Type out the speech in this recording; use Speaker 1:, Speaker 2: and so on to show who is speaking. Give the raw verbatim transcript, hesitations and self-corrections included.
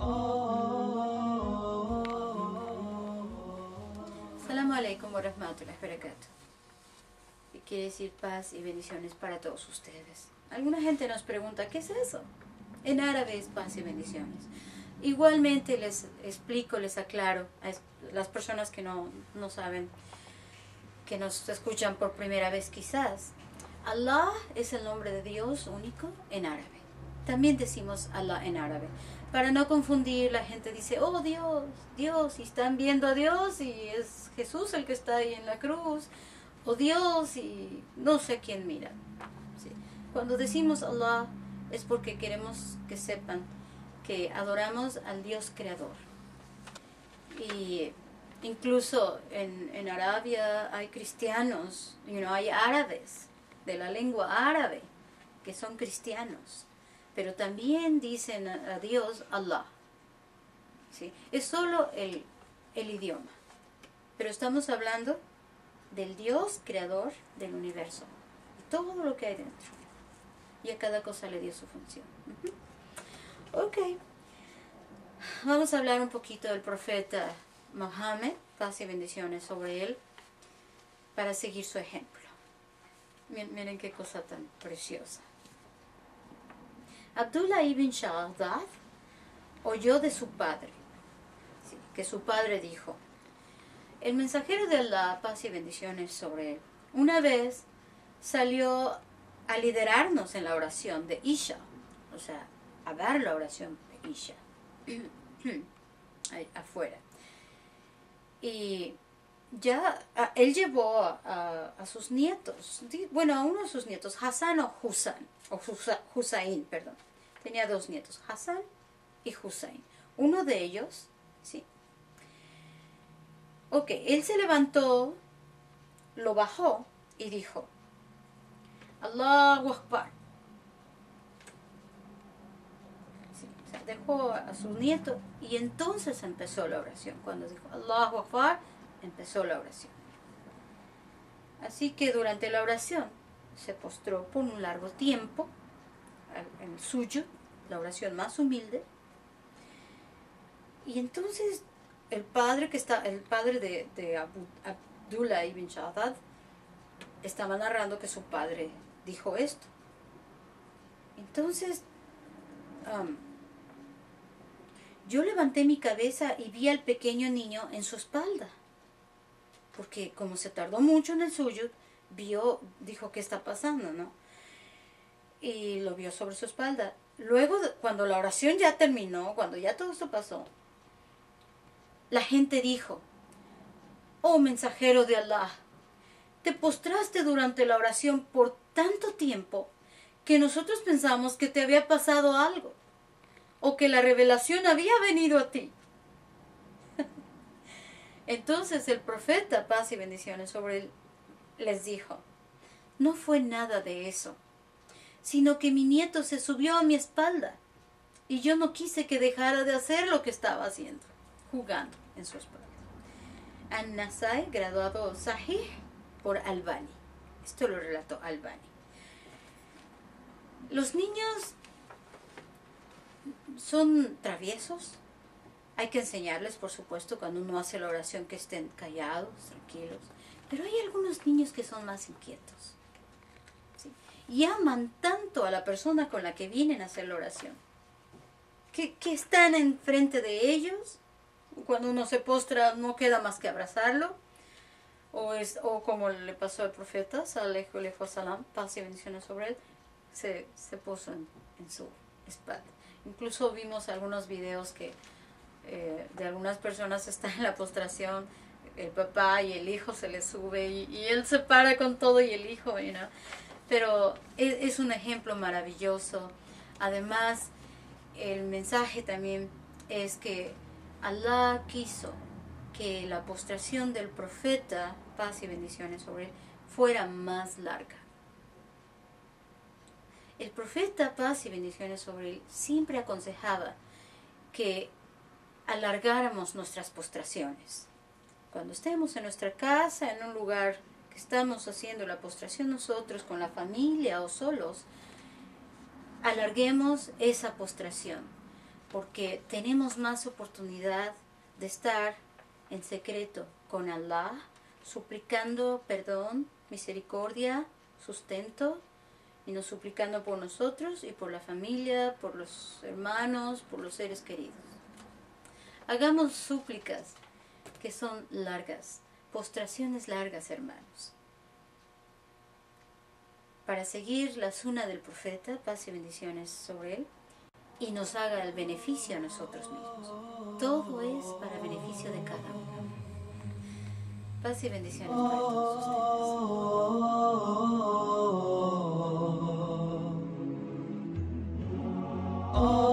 Speaker 1: Assalamu alaikum wa rahmatullahi wa barakatuh. Y quiere decir paz y bendiciones para todos ustedes. Alguna gente nos pregunta, ¿qué es eso? En árabe es paz y bendiciones. Igualmente les explico, les aclaro a las personas que no, no saben, que nos escuchan por primera vez quizás. Allah es el nombre de Dios único en árabe. También decimos Allah en árabe. Para no confundir, la gente dice, oh Dios, Dios, y están viendo a Dios y es Jesús el que está ahí en la cruz, o Dios y no sé quién mira. ¿Sí? Cuando decimos Allah es porque queremos que sepan que adoramos al Dios creador. Y incluso en, en Arabia hay cristianos, you know, hay árabes de la lengua árabe que son cristianos, pero también dicen a, a Dios Allah. ¿Sí? Es solo el, el idioma, pero estamos hablando del Dios creador del universo y todo lo que hay dentro, y a cada cosa le dio su función. Uh-huh. Ok, vamos a hablar un poquito del profeta Mohammed, paz y bendiciones sobre él, para seguir su ejemplo. Miren qué cosa tan preciosa. Abdullah ibn Shaddad oyó de su padre, sí, que su padre dijo, el mensajero de Allah, paz y bendiciones sobre él, una vez salió a liderarnos en la oración de Isha, o sea, a dar la oración de Isha, ahí afuera. Y ya a, él llevó a, a, a sus nietos, bueno, a uno de sus nietos, Hassan o Hussein, o Hussein, perdón. Tenía dos nietos, Hassan y Hussein. Uno de ellos, sí. Ok, él se levantó, lo bajó y dijo, Allahu Akbar. Sí, o sea, dejó a su nieto y entonces empezó la oración. Cuando dijo Allahu Akbar, empezó la oración. Así que durante la oración se postró por un largo tiempo en el suyo, la oración más humilde, y entonces el padre que está, el padre de, de Abu, Abdullah ibn Shaddad estaba narrando que su padre dijo esto. Entonces um, yo levanté mi cabeza y vi al pequeño niño en su espalda, porque como se tardó mucho en el suyo, vio, dijo, ¿qué está pasando?, ¿no? Y lo vio sobre su espalda. Luego, cuando la oración ya terminó, cuando ya todo esto pasó, la gente dijo, oh mensajero de Allah, te postraste durante la oración por tanto tiempo que nosotros pensamos que te había pasado algo, o que la revelación había venido a ti. Entonces el profeta, paz y bendiciones sobre él, les dijo, no fue nada de eso, sino que mi nieto se subió a mi espalda y yo no quise que dejara de hacer lo que estaba haciendo, jugando en su espalda. An-Nasai, graduado Sahih por Albani. Esto lo relató Albani. Los niños son traviesos. Hay que enseñarles, por supuesto, cuando uno hace la oración, que estén callados, tranquilos. Pero hay algunos niños que son más inquietos, ¿sí? Y aman tanto a la persona con la que vienen a hacer la oración, que, que están enfrente de ellos. Cuando uno se postra, no queda más que abrazarlo. O, es, o como le pasó al profeta, Saleh alaihi wasallam, paz y bendiciones sobre él, se, se puso en, en su espalda. Incluso vimos algunos videos que eh, de algunas personas están en la postración, el papá y el hijo se le sube y, y él se para con todo y el hijo, you know? Pero es, es un ejemplo maravilloso. Además, el mensaje también es que Allah quiso que la postración del profeta, paz y bendiciones sobre él, fuera más larga. El profeta, paz y bendiciones sobre él, siempre aconsejaba que alargáramos nuestras postraciones. Cuando estemos en nuestra casa, en un lugar que estamos haciendo la postración nosotros con la familia o solos, alarguemos esa postración, porque tenemos más oportunidad de estar en secreto con Allah, suplicando perdón, misericordia, sustento, y nos suplicando por nosotros y por la familia, por los hermanos, por los seres queridos. Hagamos súplicas que son largas, postraciones largas, hermanos, para seguir la suna del profeta, paz y bendiciones sobre él, y nos haga el beneficio a nosotros mismos. Todo es para beneficio de cada uno. Paz y bendiciones para todos ustedes.